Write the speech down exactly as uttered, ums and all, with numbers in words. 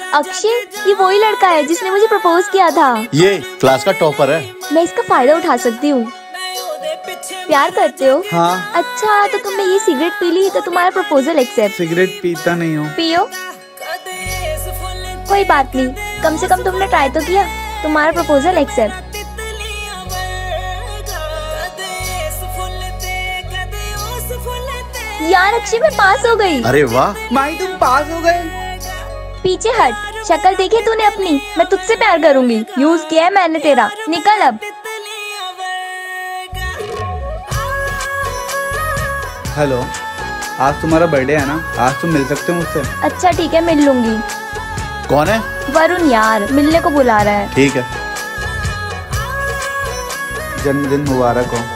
अक्षय, ये वही लड़का है जिसने मुझे प्रपोज किया था। ये क्लास का टॉपर है। मैं इसका फायदा उठा सकती हूँ। प्यार करते हो? हाँ। अच्छा, तो तुमने ये सिगरेट पी ली तो तुम्हारा प्रपोजल एक्सेप्ट। सिगरेट पीता नहीं हूँ। पियो। कोई बात नहीं, कम से कम तुमने ट्राई तो किया। तुम्हारा प्रपोजल एक्सेप्ट। यार अक्षय, मैं पास हो गई। अरे वाह माई, तुम पास हो गए। पीछे हट, शक्ल देखी तूने अपनी। मैं तुझसे प्यार करूंगी। यूज किया है मैंने तेरा, निकल अब। हेलो, आज तुम्हारा बर्थडे है ना? आज तुम मिल सकते हो मुझसे? अच्छा ठीक है, मिल लूंगी। कौन है? वरुण यार, मिलने को बुला रहा है। ठीक है। जन्मदिन मुबारक हो।